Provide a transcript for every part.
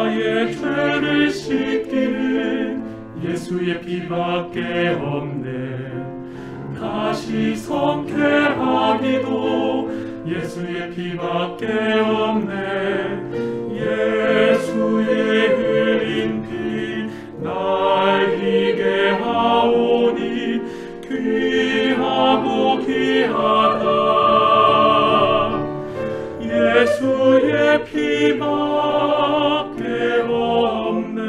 나의 죄를 씻기는 예수의 피밖에 없네. 다시 성쾌하기도 예수의 피밖에 없네. 예수의 흘린 피 날 희게 하오니 귀하고 귀하다. 예수의 피밖에 없네.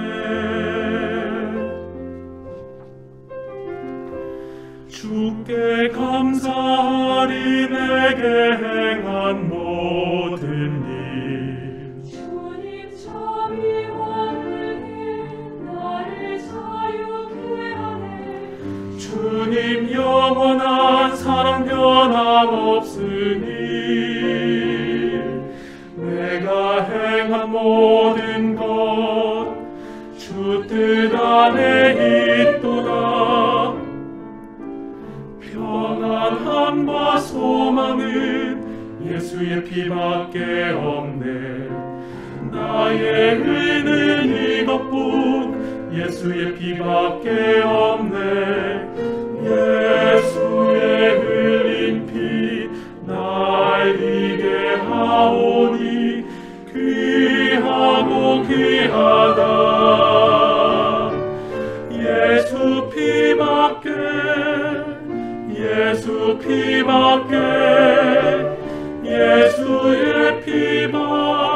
주께 감사하리 내게 행한 모든 일. 주님 자비와 은혜 나를 자유케 하네. 주님 영원한 사랑 변함없으니 내가 행한 모든 것 주 뜻 안에 있도다. 평안함과 소망은 예수의 피밖에 없네. 나의 의는 이것뿐 예수의 피밖에 없네. 예수의 흘린 피 날 희게 하오니 귀하고 귀하다. 예수 피밖에 예수의 피밖에